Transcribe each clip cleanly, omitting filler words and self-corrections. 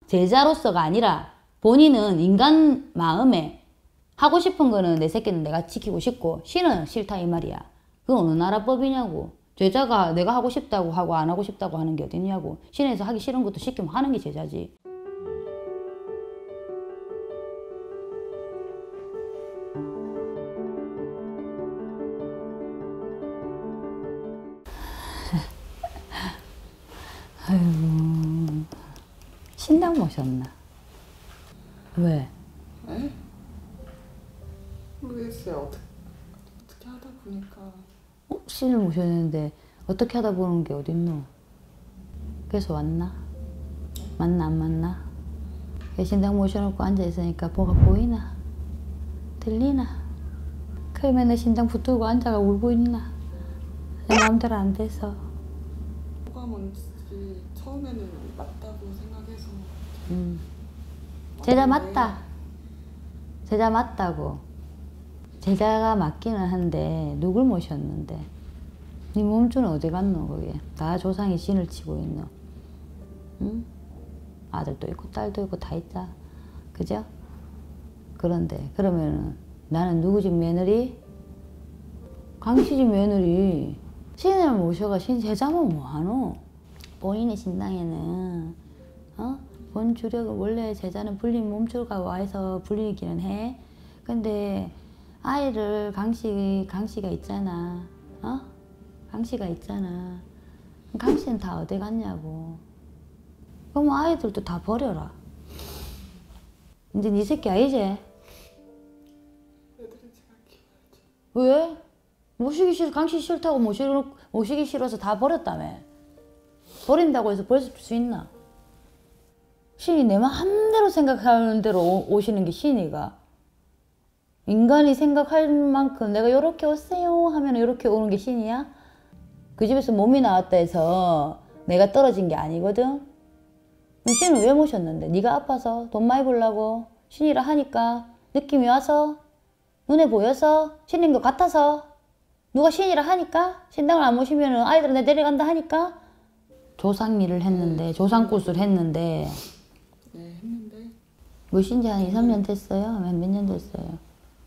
제자로서가 아니라 본인은 인간 마음에 하고 싶은 거는 내 새끼는 내가 지키고 싶고 신은 싫다 이 말이야. 그건 어느 나라 법이냐고. 제자가 내가 하고 싶다고 하고 안 하고 싶다고 하는 게 어딨냐고. 신에서 하기 싫은 것도 시키면 하는 게 제자지. 아이고, 신당 모셨나? 왜? 에? 모르겠어요. 어떻게 하다 보니까. 신을 모셨는데 어떻게 하다 보는 게 어딨노? 그래서 왔나? 맞나 안 맞나? 신당 모셔놓고 앉아있으니까 뭐가 보이나? 들리나? 그러면 내 신당 붙들고 앉아가 울고 있나? 내 마음대로 안 돼서. 뭐가 뭔지 처음에는 맞다고 생각해서. 제자 맞다. 제자 맞다고. 제자가 맞기는 한데 누굴 모셨는데? 네 몸주는 어디 갔노 거기? 다 조상이 신을 치고 있노. 응? 아들도 있고 딸도 있고 다 있다. 그죠? 그런데 그러면은 나는 누구 집 며느리? 강씨 집 며느리. 신을 모셔가 신 제자면 뭐하노? 본인의 신당에는 본 주력은 원래 제자는 불린 몸줄과 와서 불리기는 해. 근데 아이를 강씨가 있잖아. 강씨가 있잖아. 강씨는 다 어디 갔냐고. 그럼 아이들도 다 버려라. 이제 네 새끼 아니지? 애들은 제가 키워야죠. 왜? 모시기 싫어. 강씨 싫다고 모시기 싫어서 다 버렸다며. 버린다고 해서 벌 수 있나? 신이 내 마음대로 생각하는 대로 오시는 게 신이가. 인간이 생각할 만큼 내가 요렇게 오세요 하면 요렇게 오는 게 신이야? 그 집에서 몸이 나왔다 해서 내가 떨어진 게 아니거든? 신을 왜 모셨는데? 네가 아파서? 돈 많이 벌라고? 신이라 하니까? 느낌이 와서? 눈에 보여서? 신인 것 같아서? 누가 신이라 하니까? 신당을 안 모시면 아이들은 내 데려간다 하니까? 조상 일을 했는데, 조상굿을 했는데. 네, 했는데. 모신지 한 2, 3년 됐어요? 몇 년 됐어요?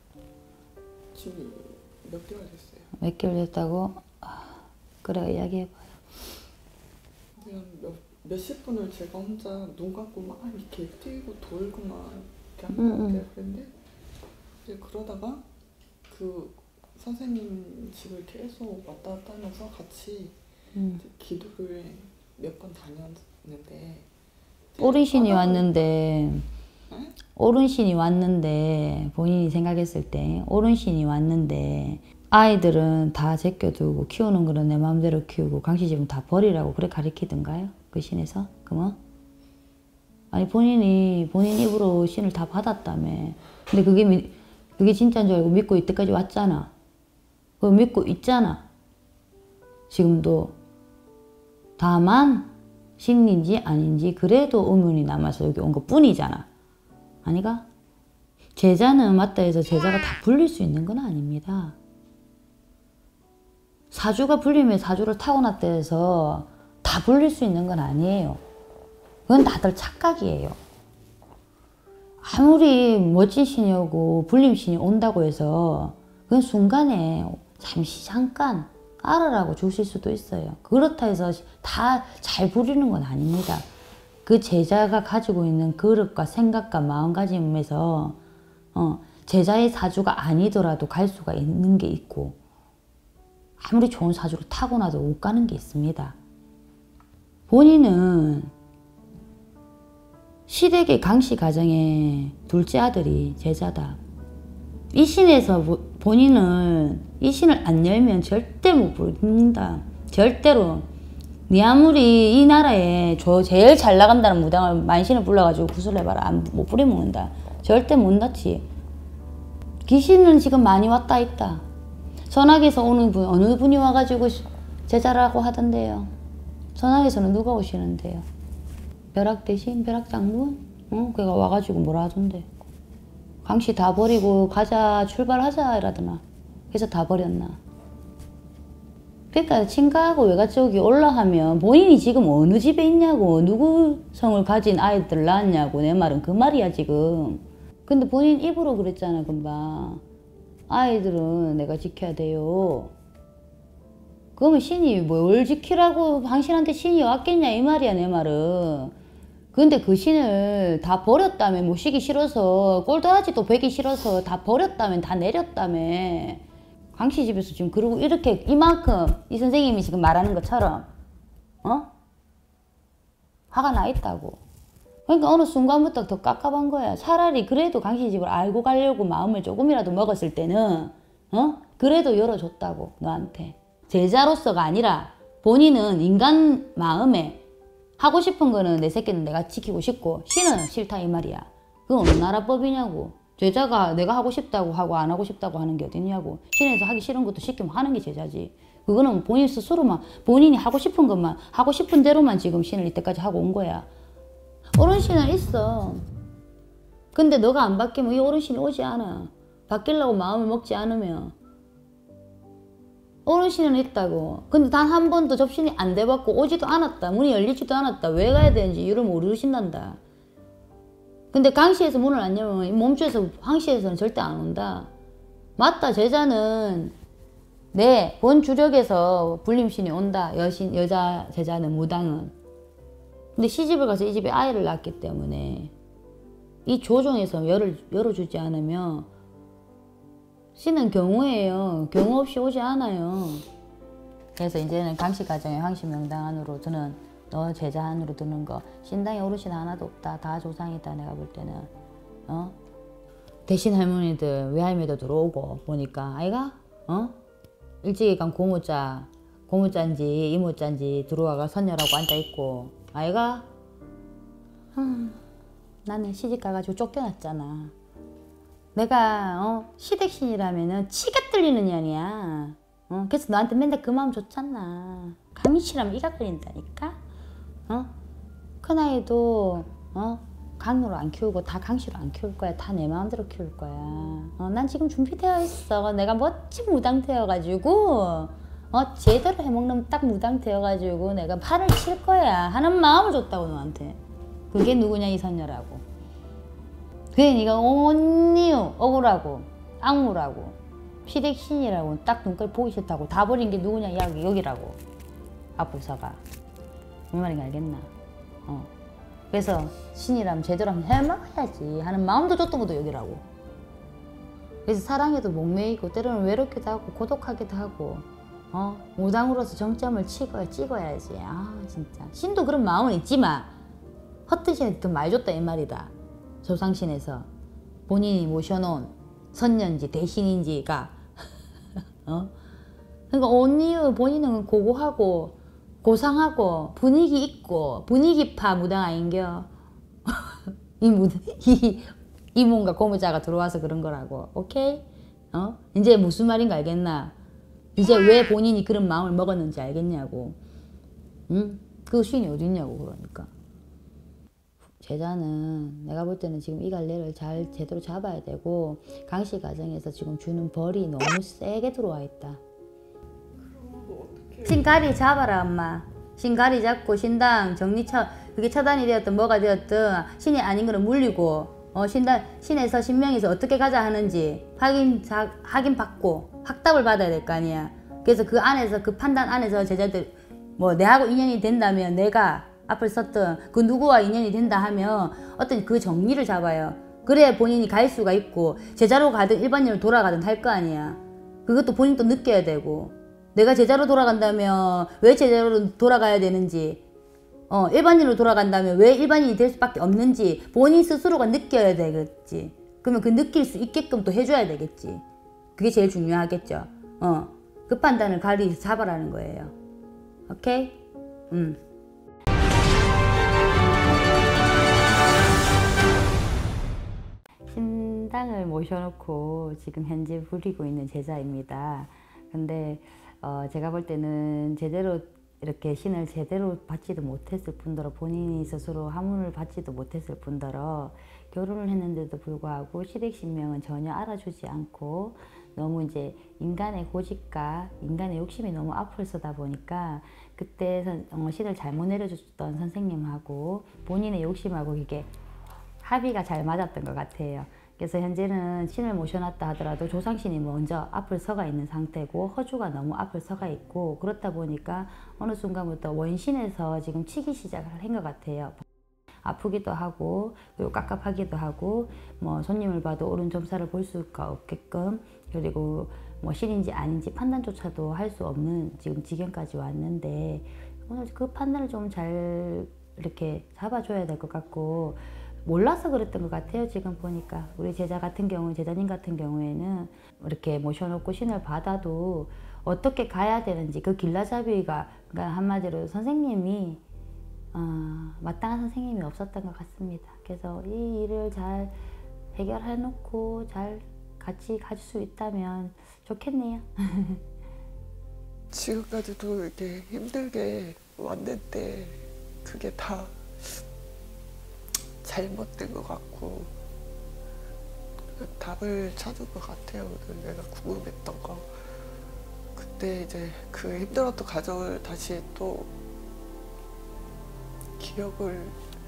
지금 몇 개월 됐어요. 몇 개월 됐다고? 그래, 이야기해봐요. 그냥 몇십 분을 제가 혼자 눈 감고 막 이렇게 뛰고 돌고 막 이렇게 하는 것 같아요. 그런데 이제 그러다가 그 선생님 집을 계속 왔다 갔다 하면서 같이 기도를 몇 번 다녔는데 오른신이 왔는데 네? 오른신이 왔는데 본인이 생각했을 때 오른신이 왔는데 아이들은 다 제껴두고 키우는 거는 내 마음대로 키우고 강씨 집은 다 버리라고 그래 가르치던가요? 그 신에서? 그러면? 아니 본인 입으로 신을 다 받았다며. 근데 그게 진짜인 줄 알고 믿고 이때까지 왔잖아. 그거 믿고 있잖아. 지금도. 다만 신인지 아닌지 그래도 의문이 남아서 여기 온 것 뿐이잖아. 아니가? 제자는 맞다 해서 제자가 다 불릴 수 있는 건 아닙니다. 사주가 불리면 사주를 타고났다 해서 다 불릴 수 있는 건 아니에요. 그건 다들 착각이에요. 아무리 멋진 신이 오고 불림 신이 온다고 해서 그건 순간에 잠깐 알아라고 주실 수도 있어요. 그렇다 해서 다 잘 부리는 건 아닙니다. 그 제자가 가지고 있는 그릇과 생각과 마음가짐에서 제자의 사주가 아니더라도 갈 수가 있는 게 있고 아무리 좋은 사주를 타고나도 못 가는 게 있습니다. 본인은 시댁의 강씨 가정의 둘째 아들이 제자다. 이 신에서 본인은 이 신을 안 열면 절대 못 부른다. 절대로. 네 아무리 이 나라에 제일 잘 나간다는 무당을 만신을 불러가지고 구슬해봐라. 못 부려먹는다. 절대 못 낳지. 귀신은 지금 많이 왔다 있다. 선악에서 오는 분 어느 분이 와가지고 제자라고 하던데요. 선악에서는 누가 오시는데요? 벼락 대신 벼락장군? 걔가 와가지고 뭐라 하던데. 강씨 다 버리고 가자 출발하자 이라더나. 그래서 다 버렸나. 그러니까 친가하고 외가쪽이 올라하면 본인이 지금 어느 집에 있냐고, 누구 성을 가진 아이들 낳았냐고. 내 말은 그 말이야 지금. 근데 본인 입으로 그랬잖아 금방. 아이들은 내가 지켜야 돼요. 그러면 신이 뭘 지키라고 당신한테 신이 왔겠냐 이 말이야 내 말은. 근데 그 신을 다 버렸다며, 모시기 싫어서, 꼴도라지도 베기 싫어서 다 버렸다며, 다 내렸다며. 강씨 집에서 지금 그러고 이렇게 이만큼 이 선생님이 지금 말하는 것처럼 화가 나 있다고. 그러니까 어느 순간부터 더 깝깝한 거야. 차라리 그래도 강씨 집을 알고 가려고 마음을 조금이라도 먹었을 때는 그래도 열어줬다고 너한테. 제자로서가 아니라 본인은 인간 마음에 하고 싶은 거는 내 새끼는 내가 지키고 싶고 신은 싫다 이 말이야. 그건 어느 나라 법이냐고. 제자가 내가 하고 싶다고 하고 안 하고 싶다고 하는 게 어딨냐고. 신에서 하기 싫은 것도 시키면 하는 게 제자지. 그거는 본인 스스로만 본인이 하고 싶은 것만 하고 싶은 대로만 지금 신을 이때까지 하고 온 거야. 어른신은 있어. 근데 너가 안 바뀌면 이 어른신이 오지 않아. 바뀌려고 마음을 먹지 않으면. 어른신은 있다고. 근데 단 한 번도 접신이 안 돼봤고 오지도 않았다. 문이 열리지도 않았다. 왜 가야 되는지 이유를 모르신단다. 근데 강씨에서 문을 안 열면 몸주에서 황씨에서는 절대 안 온다. 맞다. 제자는 내 본 주력에서 불림신이 온다. 여자 제자는 무당은. 근데 시집을 가서 이 집에 아이를 낳았기 때문에 이 조정에서 열어주지 않으면 신은 경우예요. 경우 없이 오지 않아요. 그래서 이제는 강씨 가정의 황씨 명당 안으로 드는 너 제자 안으로 드는 거 신당에 어르신 하나도 없다. 다 조상이다. 내가 볼 때는 대신 할머니들 외할매도 들어오고 보니까 아이가 일찍이 간 고모짠지 이모짠지 들어와가 선녀라고 앉아있고 아이가 나는 시집 가가지고 쫓겨났잖아. 내가 시댁신이라면은 치가 뚫리는 년이야. 그래서 너한테 맨날 그 마음 좋잖아. 강씨라면 이가 걸린다니까. 큰아이도 강으로 안 키우고 다 강씨로 안 키울 거야. 다 내 마음대로 키울 거야. 난 지금 준비되어 있어. 내가 멋진 무당 되어가지고 제대로 해먹는 딱 무당 되어가지고 내가 판을 칠 거야 하는 마음을 줬다고 너한테. 그게 누구냐 이 선녀라고. 그게 네가 온 이유 억울하고 악무라고 시댁신이라고 딱 눈깔 보기 싫다고 다 버린 게 누구냐 이야기 여기라고. 앞부서가 뭔 말인지 알겠나. 그래서 신이라면 제대로 한번 해먹어야지 하는 마음도 줬던 것도 여기라고. 그래서 사랑에도 목매이고 때로는 외롭기도 하고 고독하기도 하고 무당으로서 정점을 찍어야지. 진짜 신도 그런 마음은 있지만 헛되이 더 많이 줬다 이 말이다. 조상신에서 본인이 모셔놓은 선녀인지 대신인지가 그러니까 온 이유 본인은 고고하고 고상하고 분위기 있고 분위기파 무당 아닌겨. 이 뭔가 고무자가 들어와서 그런 거라고. 오케이? 이제 무슨 말인가 알겠나? 이제 왜 본인이 그런 마음을 먹었는지 알겠냐고. 응? 그 신이 어딨냐고. 그러니까 제자는 내가 볼 때는 지금 이 갈래를 잘 제대로 잡아야 되고 강씨 가정에서 지금 주는 벌이 너무 세게 들어와 있다. 신가리 잡아라 엄마. 신가리 잡고 신당 그게 처단이 되었든 뭐가 되었든 신이 아닌 거는 물리고 신에서 신명에서 어떻게 가자 하는지 확인받고 확답을 받아야 될 거 아니야. 그래서 그 안에서 그 판단 안에서 제자들 뭐 내하고 인연이 된다면 내가 앞을 섰던 그 누구와 인연이 된다 하면 어떤 그 정리를 잡아요. 그래야 본인이 갈 수가 있고 제자로 가든 일반인으로 돌아가든 할 거 아니야. 그것도 본인도 느껴야 되고 내가 제자로 돌아간다면 왜 제자로 돌아가야 되는지 일반인으로 돌아간다면 왜 일반인이 될 수밖에 없는지 본인 스스로가 느껴야 되겠지. 그러면 그 느낄 수 있게끔 또 해줘야 되겠지. 그게 제일 중요하겠죠. 그 판단을 가리 잡아라는 거예요. 오케이? 신당을 모셔놓고 지금 현재 부리고 있는 제자입니다. 근데 제가 볼 때는 제대로 이렇게 신을 제대로 받지도 못했을 뿐더러 본인이 스스로 하문을 받지도 못했을 뿐더러 결혼을 했는데도 불구하고 시댁신명은 전혀 알아주지 않고 너무 이제 인간의 고집과 인간의 욕심이 너무 앞을 서다 보니까 그때 신을 잘못 내려줬던 선생님하고 본인의 욕심하고 이게 합의가 잘 맞았던 것 같아요. 그래서 현재는 신을 모셔놨다 하더라도 조상신이 먼저 앞을 서가 있는 상태고 허주가 너무 앞을 서가 있고 그렇다 보니까 어느 순간부터 원신에서 지금 치기 시작을 한 것 같아요. 아프기도 하고 그리고 깝깝하기도 하고 뭐 손님을 봐도 옳은 점사를 볼 수가 없게끔 그리고 뭐 신인지 아닌지 판단조차도 할 수 없는 지금 지경까지 왔는데 오늘 그 판단을 좀 잘 이렇게 잡아줘야 될 것 같고 몰라서 그랬던 것 같아요. 지금 보니까 우리 제자님 같은 경우에는 이렇게 모셔놓고 신을 받아도 어떻게 가야 되는지 그 길라잡이가 그러니까 한마디로 선생님이 마땅한 선생님이 없었던 것 같습니다. 그래서 이 일을 잘 해결해 놓고 잘 같이 갈 수 있다면 좋겠네요. 지금까지도 이렇게 힘들게 왔는데 그게 다 잘못된 것 같고 답을 찾은 것 같아요. 오늘 내가 궁금했던 거. 그때 이제 그 힘들었던 과정을 다시 또 기억을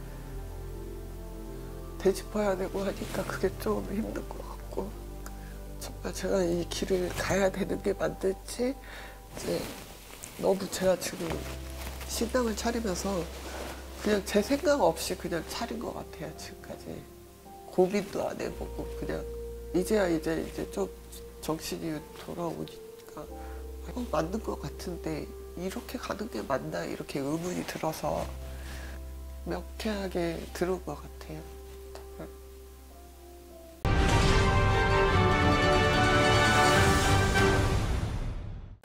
되짚어야 되고 하니까 그게 좀 힘든 것 같고 정말 제가 이 길을 가야 되는 게 맞는지 이제 너무 제가 지금 신당을 차리면서 그냥 제 생각 없이 그냥 차린 것 같아요. 지금까지 고민도 안 해보고 그냥 이제야 이제 좀 정신이 돌아오니까 맞는 것 같은데 이렇게 가는 게 맞나 이렇게 의문이 들어서 명쾌하게 들은 것 같아요.